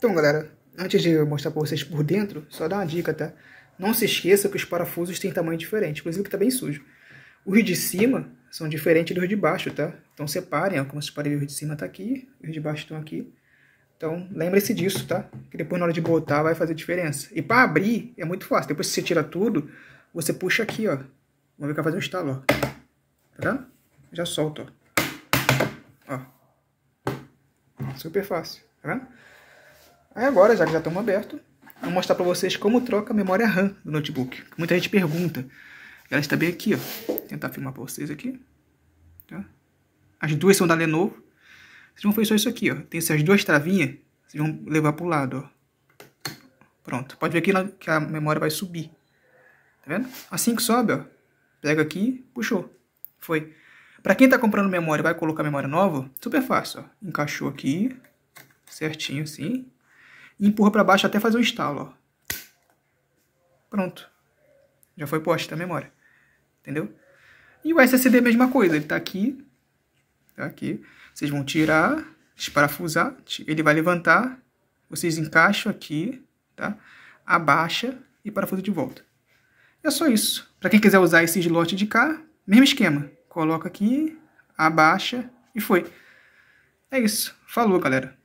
Então, galera, antes de eu mostrar para vocês por dentro, só dar uma dica, tá? Não se esqueça que os parafusos têm tamanho diferente, inclusive que tá bem sujo. Os de cima são diferentes dos de baixo, tá? Então separem, ó, como vocês podem ver, os de cima tá aqui, os de baixo estão aqui. Então lembre-se disso, tá? Que depois na hora de botar vai fazer diferença. E para abrir é muito fácil, depois que você tira tudo, você puxa aqui, ó. Vamos ver que vai fazer um estalo, ó. Tá vendo? Já solta, ó. Ó. Super fácil, tá vendo? Aí agora, já que já estamos abertos, vou mostrar para vocês como troca a memória RAM do notebook. Muita gente pergunta. Ela está bem aqui, ó. Vou tentar filmar para vocês aqui. Tá? As duas são da Lenovo. Vocês vão fazer só isso aqui, ó. Tem essas duas travinhas. Vocês vão levar para o lado, ó. Pronto. Pode ver aqui que a memória vai subir. Tá vendo? Assim que sobe, ó. Pega aqui, puxou. Foi. Para quem está comprando memória e vai colocar memória nova, super fácil, ó. Encaixou aqui. Certinho assim. E empurra para baixo até fazer o instalo, ó. Pronto. Já foi posta a memória. Entendeu? E o SSD é a mesma coisa. Ele tá aqui. Tá aqui. Vocês vão tirar, desparafusar. Ele vai levantar. Vocês encaixam aqui, tá? Abaixa e parafusa de volta. É só isso. Para quem quiser usar esse slot de cá, mesmo esquema. Coloca aqui, abaixa e foi. É isso. Falou, galera.